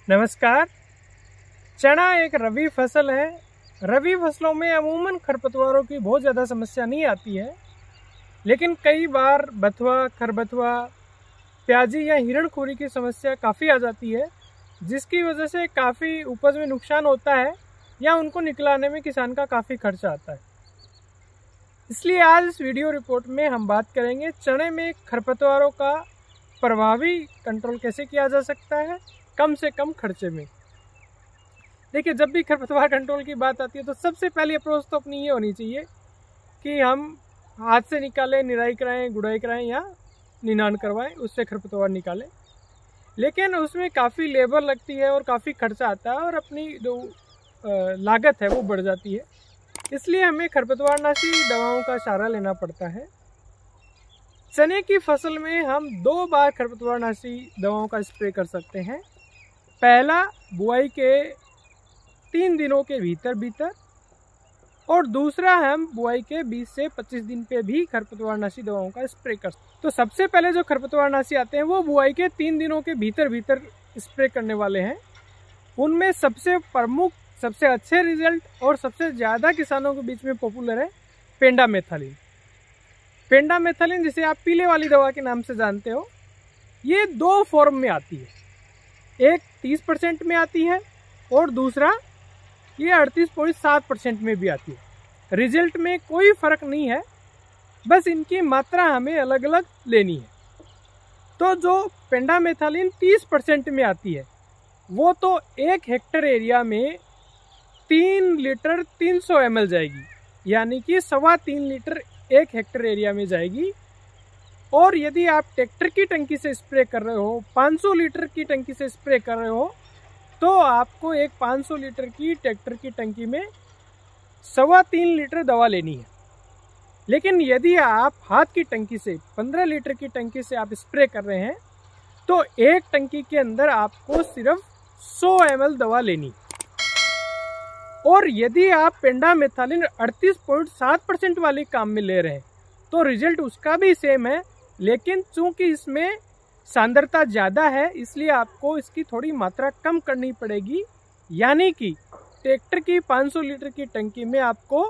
नमस्कार। चना एक रबी फसल है। रबी फसलों में अमूमन खरपतवारों की बहुत ज़्यादा समस्या नहीं आती है, लेकिन कई बार बथुआ, खरबथुआ, प्याजी या हिरणखूरी की समस्या काफ़ी आ जाती है, जिसकी वजह से काफ़ी उपज में नुकसान होता है या उनको निकलाने में किसान का काफ़ी खर्चा आता है। इसलिए आज इस वीडियो रिपोर्ट में हम बात करेंगे चने में खरपतवारों का प्रभावी कंट्रोल कैसे किया जा सकता है कम से कम खर्चे में। देखिए, जब भी खरपतवार कंट्रोल की बात आती है तो सबसे पहली अप्रोच तो अपनी ये होनी चाहिए कि हम हाथ से निकालें, निराई कराएं, गुड़ाई कराएं या निनाण करवाएं, उससे खरपतवार निकालें। लेकिन उसमें काफ़ी लेबर लगती है और काफ़ी खर्चा आता है और अपनी जो लागत है वो बढ़ जाती है। इसलिए हमें खरपतवारनाशी दवाओं का सहारा लेना पड़ता है। चने की फसल में हम 2 बार खरपतवारनाशी दवाओं का स्प्रे कर सकते हैं। पहला बुआई के 3 दिनों के भीतर और दूसरा हम बुआई के 20 से 25 दिन पे भी खरपतवारनाशी दवाओं का स्प्रे कर सकते हैं। तो सबसे पहले जो खरपतवारनाशी आते हैं वो बुआई के 3 दिनों के भीतर स्प्रे करने वाले हैं। उनमें सबसे प्रमुख, सबसे अच्छे रिजल्ट और सबसे ज़्यादा किसानों के बीच में पॉपुलर है पेंडामेथालिन। पेंडामेथालिन जिसे आप पीले वाली दवा के नाम से जानते हो, ये 2 फॉर्म में आती है। एक 30% में आती है और दूसरा ये 38.7% में भी आती है। रिजल्ट में कोई फर्क नहीं है, बस इनकी मात्रा हमें अलग अलग लेनी है। तो जो पेंडामेथालिन 30% में आती है वो तो 1 हेक्टेयर एरिया में 3 लीटर 300 ml जाएगी, यानी कि 3.25 लीटर 1 हेक्टेयर एरिया में जाएगी। और यदि आप ट्रैक्टर की टंकी से स्प्रे कर रहे हो, 500 लीटर की टंकी से स्प्रे कर रहे हो, तो आपको एक 500 लीटर की ट्रैक्टर की टंकी में 3.25 लीटर दवा लेनी है। लेकिन यदि आप हाथ की टंकी से 15 लीटर की टंकी से आप स्प्रे कर रहे हैं तो एक टंकी के अंदर आपको सिर्फ 100 ml दवा लेनी। और यदि आप पेंडामेथालिन 38.7% वाले काम में ले रहे हैं तो रिजल्ट उसका भी सेम है, लेकिन चूंकि इसमें सांद्रता ज़्यादा है इसलिए आपको इसकी थोड़ी मात्रा कम करनी पड़ेगी। यानी कि ट्रैक्टर की 500 लीटर की टंकी में आपको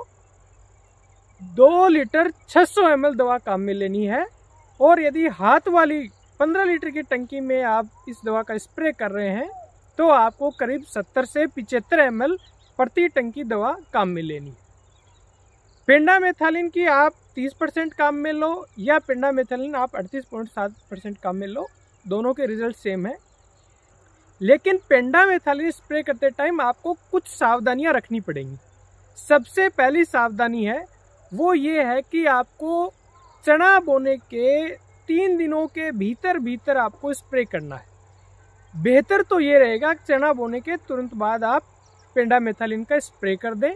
2 लीटर 600 ml दवा काम में लेनी है। और यदि हाथ वाली 15 लीटर की टंकी में आप इस दवा का स्प्रे कर रहे हैं तो आपको करीब 70 से 75 ml प्रति टंकी दवा काम में लेनी है। पेंडामेथालिन की आप 30% काम में लो या पेंडामेथालिन आप 38.7% काम में लो, दोनों के रिजल्ट सेम है। लेकिन पेंडामेथालिन स्प्रे करते टाइम आपको कुछ सावधानियां रखनी पड़ेंगी। सबसे पहली सावधानी है वो ये है कि आपको चना बोने के 3 दिनों के भीतर आपको स्प्रे करना है। बेहतर तो ये रहेगा कि चना बोने के तुरंत बाद आप पेंडामेथालिन का स्प्रे कर दें,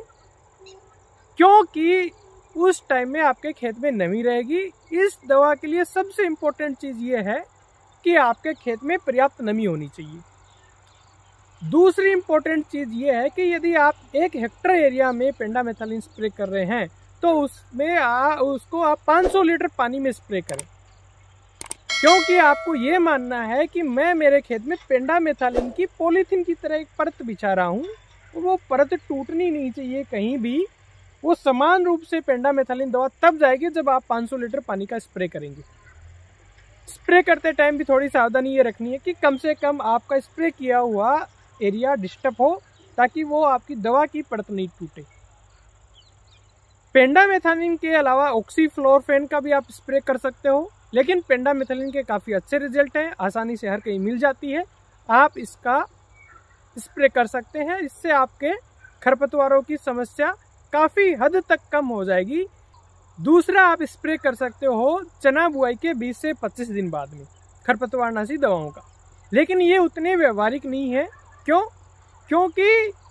क्योंकि उस टाइम में आपके खेत में नमी रहेगी। इस दवा के लिए सबसे इम्पोर्टेंट चीज़ ये है कि आपके खेत में पर्याप्त नमी होनी चाहिए। दूसरी इम्पोर्टेंट चीज़ ये है कि यदि आप 1 हेक्टेयर एरिया में पेंडामेथालिन स्प्रे कर रहे हैं तो उसमें उसको आप 500 लीटर पानी में स्प्रे करें, क्योंकि आपको ये मानना है कि मैं मेरे खेत में पेंडामेथालिन की पॉलीथीन की तरह एक परत बिछा रहा हूँ, वो परत टूटनी नहीं चाहिए कहीं भी। वो समान रूप से पेंडामेथालिन दवा तब जाएगी जब आप 500 लीटर पानी का स्प्रे करेंगे। स्प्रे करते टाइम भी थोड़ी सावधानी ये रखनी है कि कम से कम आपका स्प्रे किया हुआ एरिया डिस्टर्ब हो, ताकि वो आपकी दवा की परत नहीं टूटे। पेंडामेथालिन के अलावा ऑक्सीफ्लोरोफेन का भी आप स्प्रे कर सकते हो, लेकिन पेंडामेथालिन के काफ़ी अच्छे रिजल्ट हैं, आसानी से हर कहीं मिल जाती है, आप इसका स्प्रे कर सकते हैं। इससे आपके खरपतवारों की समस्या काफ़ी हद तक कम हो जाएगी। दूसरा, आप स्प्रे कर सकते हो चना बुआई के 20 से 25 दिन बाद में खरपतवारनाशी दवाओं का, लेकिन ये उतने व्यवहारिक नहीं है। क्योंकि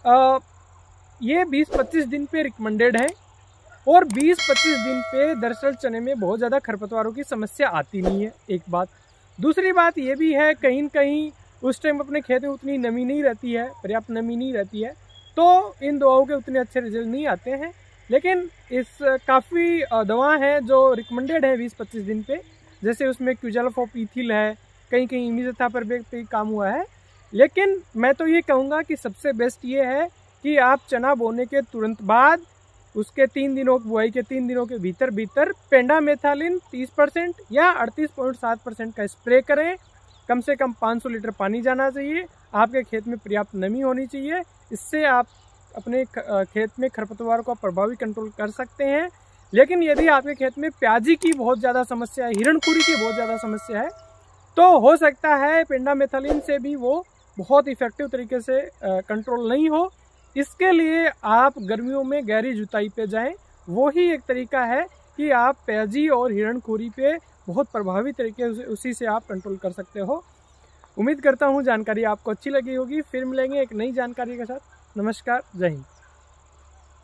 ये 20-25 दिन पे रिकमेंडेड है और 20-25 दिन पे दरअसल चने में बहुत ज़्यादा खरपतवारों की समस्या आती नहीं है, एक बात। दूसरी बात ये भी है, कहीं न कहीं उस टाइम अपने खेत में उतनी नमी नहीं रहती है, पर्याप्त नमी नहीं रहती है, तो इन दवाओं के उतने अच्छे रिजल्ट नहीं आते हैं। लेकिन इस काफ़ी दवा हैं जो रिकमेंडेड है 20-25 दिन पे, जैसे उसमें क्यूजालफॉप इथिल है, कहीं कहीं इमिज़ोथापर पे काम हुआ है। लेकिन मैं तो ये कहूँगा कि सबसे बेस्ट ये है कि आप चना बोने के तुरंत बाद उसके 3 दिनों बुआई के 3 दिनों के भीतर पेंडामेथालिन 30% या 38.7% का स्प्रे करें। कम से कम 500 लीटर पानी जाना चाहिए। आपके खेत में पर्याप्त नमी होनी चाहिए। इससे आप अपने खेत में खरपतवार को प्रभावी कंट्रोल कर सकते हैं। लेकिन यदि आपके खेत में प्याजी की बहुत ज़्यादा समस्या है, हिरणखुरी की बहुत ज़्यादा समस्या है, तो हो सकता है पेंडामेथालिन से भी वो बहुत इफेक्टिव तरीके से कंट्रोल नहीं हो। इसके लिए आप गर्मियों में गहरी जुताई पे जाएं। वो ही एक तरीका है कि आप प्याजी और हिरणखुरी पे बहुत प्रभावी तरीके से उसी से आप कंट्रोल कर सकते हो। उम्मीद करता हूँ जानकारी आपको अच्छी लगी होगी। फिर मिलेंगे एक नई जानकारी के साथ। नमस्कार, जय हिंद।